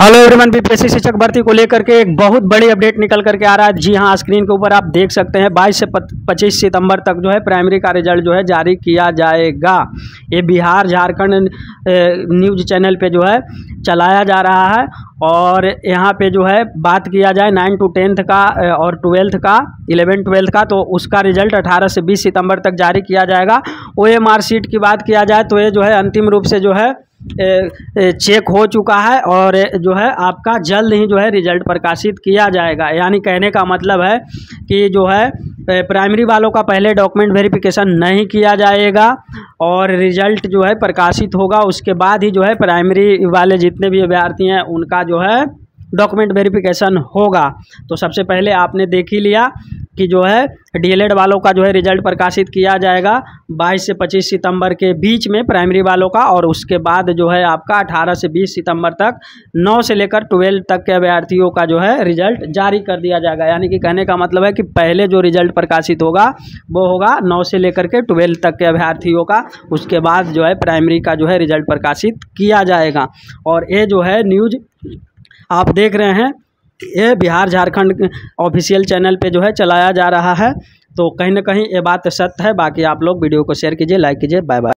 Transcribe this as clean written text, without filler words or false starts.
Hello everyone, BPSC शिक्षक भर्ती को लेकर के एक बहुत बड़ी अपडेट निकल करके आ रहा है। जी हाँ, स्क्रीन के ऊपर आप देख सकते हैं 22 से 25 सितंबर तक जो है प्राइमरी का रिजल्ट जो है जारी किया जाएगा। ये बिहार झारखंड न्यूज़ चैनल पे जो है चलाया जा रहा है। और यहाँ पे जो है बात किया जाए 9 to 10th का और 12th का 11-12 का, तो उसका रिजल्ट 18 से 20 सितंबर तक जारी किया जाएगा। OMR शीट की बात किया जाए तो ये जो है अंतिम रूप से जो है चेक हो चुका है और जो है आपका जल्द ही जो है रिजल्ट प्रकाशित किया जाएगा। यानी कहने का मतलब है कि जो है प्राइमरी वालों का पहले डॉक्यूमेंट वेरिफिकेशन नहीं किया जाएगा और रिजल्ट जो है प्रकाशित होगा, उसके बाद ही जो है प्राइमरी वाले जितने भी अभ्यर्थी हैं उनका जो है डॉक्यूमेंट वेरिफिकेशन होगा। तो सबसे पहले आपने देख ही लिया कि जो है डीएलएड वालों का जो है रिजल्ट प्रकाशित किया जाएगा 22 से 25 सितंबर के बीच में प्राइमरी वालों का, और उसके बाद जो है आपका 18 से 20 सितंबर तक 9 से लेकर 12 तक के अभ्यर्थियों का जो है रिजल्ट जारी कर दिया जाएगा। यानी कि कहने का मतलब है कि पहले जो रिजल्ट प्रकाशित होगा वो होगा 9 से लेकर के 12 तक के अभ्यर्थियों का, उसके बाद जो है प्राइमरी का जो है रिजल्ट प्रकाशित किया जाएगा। और ये जो है न्यूज़ आप देख रहे हैं ये बिहार झारखंड ऑफिशियल चैनल पे जो है चलाया जा रहा है। तो कहीं ना कहीं ये बात सत्य है। बाकी आप लोग वीडियो को शेयर कीजिए, लाइक कीजिए। Bye bye.